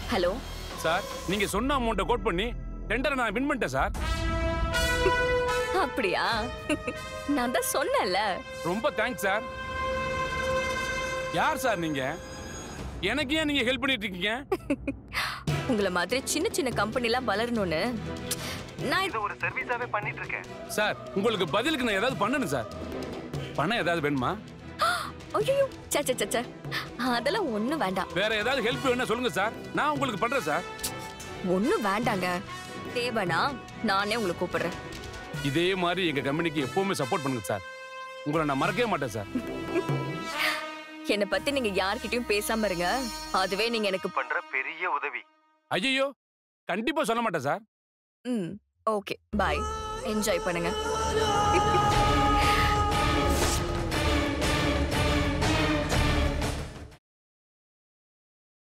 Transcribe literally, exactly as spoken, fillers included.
Hello sir, நீங்க சொன்ன அமௌண்ட்டை கோட் பண்ணி டெண்டரை நான் வின் பண்ணிட்டேன் சார். அப்படியா? நான் தான் சொன்னேன்ல. ரொம்ப தேங்க்ஸ் சார். யார் சார் நீங்க? எனக்கு ஏன் நீங்க ஹெல்ப் பண்ணிட்டு இருக்கீங்க? உங்களை மாதிரி சின்ன சின்ன கம்பெனிலாம் வளரணும்னு நான் இது ஒரு சர்வீஸாவே பண்ணிட்டு இருக்கேன். சார், உங்களுக்கு பதிலுக்கு நான் ஏதாவது பண்ணணும் சார். பணம் ஏதாவது வேணுமா? ஐயோ சச்ச சச்ச அதெல்லாம் ஒண்ணும் வேண்டாம். வேற ஏதாவது ஹெல்ப் வேணும்னா சொல்லுங்க சார், நான் உங்களுக்கு பண்றேன் சார். ஒண்ணும் வேண்டாங்க. தேவனா நானே உங்களை கூப்பிடுறேன். இதே மாதிரி எங்க கம்பெனிக்கு எப்பவுமே சப்போர்ட் பண்ணுங்க சார். உங்களை நான் மறக்கவே மாட்டேன் சார். என்னை பத்தி நீங்க யார்கிட்டயும் பேசாம இருங்க. அதுவே நீங்க எனக்கு பண்ற பெரிய உதவி. ஐயோ, கண்டிப்பா சொல்ல மாட்டேன் சார். ம் ஓகே பாய். என்ஜாய் பண்ணுங்க.